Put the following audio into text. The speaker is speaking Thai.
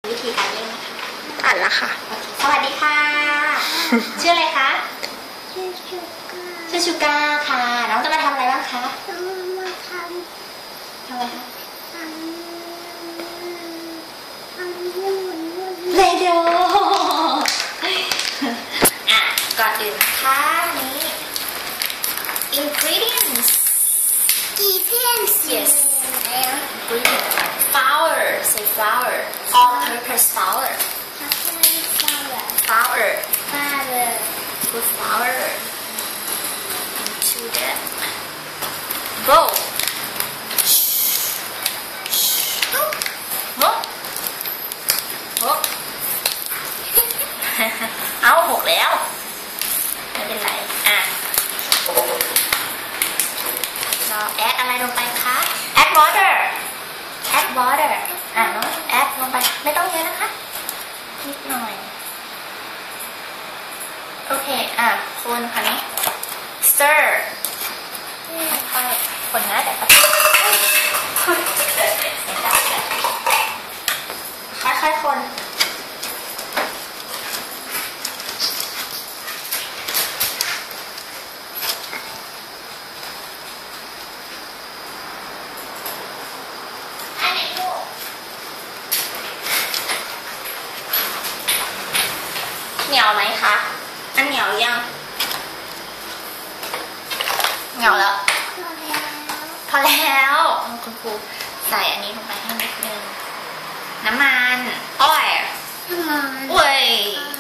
วิธีการเล่นนะคะอ่านละค่ะสวัสดีค่ะ ชื่ออะไรคะชื่อชูก้าค่ะ น้องจะมาทำอะไรบ้างคะมาทำอะไรคะเลโดก่อนอื่นนะคะนี้ ingredients yes ingredients flour say flour all purpose flour put flour into the bowl เอาหกแล้วไม่เป็นไรเราแอดอะไรลงไปคะ add water น้องแอดลงไปไม่ต้องเยอะนะคะนิดหน่อยโอเคคนค่ะนี้ stir ค่อยๆคนนะแต่ก็ค่อยๆคนเหนียวไหมคะอันเหนียวยังเหนียวแล้วพอแล้วคุณครูใส่อันนี้ลงไปให้นิดนึงน้ำมันอ้อยเว้ย